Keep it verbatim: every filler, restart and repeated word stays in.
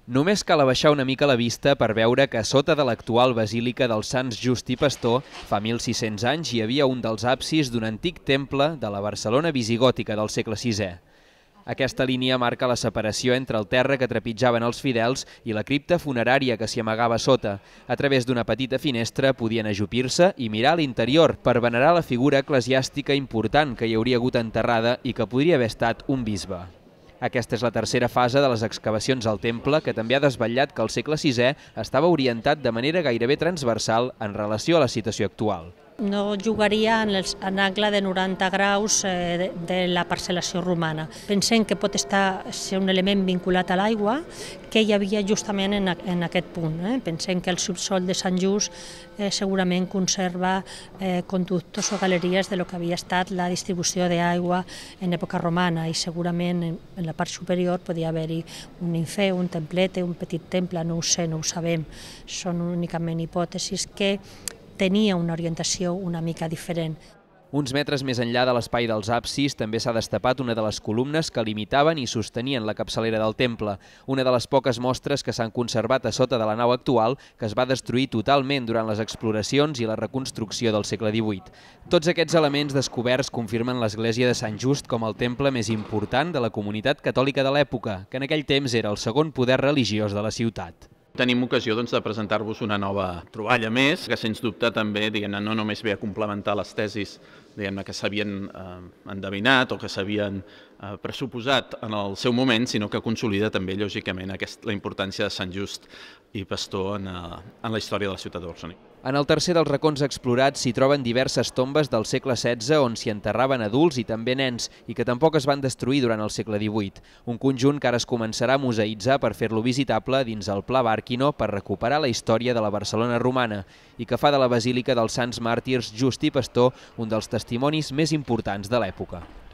Només cal abaixar una mica la vista per veure que sota de l'actual basílica dels Sants Just i Pastor, fa mil sis-cents anys hi havia un dels absis d'un antic temple de la Barcelona visigòtica del segle sisè. Aquesta línia marca la separació entre el terra que trepitjaven els fidels i la cripta funerària que s'hi amagava sota. A través d'una petita finestra podien ajupir-se i mirar a l'interior per venerar la figura eclesiàstica important que hi hauria hagut enterrada i que podria haver estat un bisbe. Aquesta és la tercera fase de les excavacions al temple, que també ha desvetllat que el segle sisè estava orientat de manera gairebé transversal en relació a la situació actual. No jugaria en, els, en angle de noranta graus eh, de, de la parcel·lació romana. Pensem que pot estar, ser un element vinculat a l'aigua que hi havia justament en, en aquest punt. Eh? Pensem que el subsol de Sant Just eh, segurament conserva eh, conductos o galeries de lo que havia estat la distribució d'aigua en època romana i segurament en, en la part superior podia haver-hi un ninfeu, un templete, un petit temple, no ho sé, no ho sabem. Són únicament hipòtesis que tenia una orientació una mica diferent. Uns metres més enllà de l'espai dels absis també s'ha destapat una de les columnes que limitaven i sostenien la capçalera del temple, una de les poques mostres que s'han conservat a sota de la nau actual, que es va destruir totalment durant les exploracions i la reconstrucció del segle divuit. Tots aquests elements descoberts confirmen l'església de Sant Just com el temple més important de la comunitat catòlica de l'època, que en aquell temps era el segon poder religiós de la ciutat. Tenim ocasió doncs, de presentar-vos una nova troballa més, que sens dubte també diguem-ne, no només ve a complementar les tesis diguem-ne, que s'havien eh, endevinat o que s'havien eh, pressuposat en el seu moment, sinó que consolida també, lògicament, aquest, la importància de Sant Just i Pastor en, eh, en la història de la ciutat de Barcelona. En el tercer dels racons explorats s'hi troben diverses tombes del segle setze on s'hi enterraven adults i també nens i que tampoc es van destruir durant el segle divuit. Un conjunt que ara es començarà a museïtzar per fer-lo visitable dins el Pla Bàrquino per recuperar la història de la Barcelona romana i que fa de la Basílica dels Sants Màrtirs Just i Pastor un dels testimonis més importants de l'època.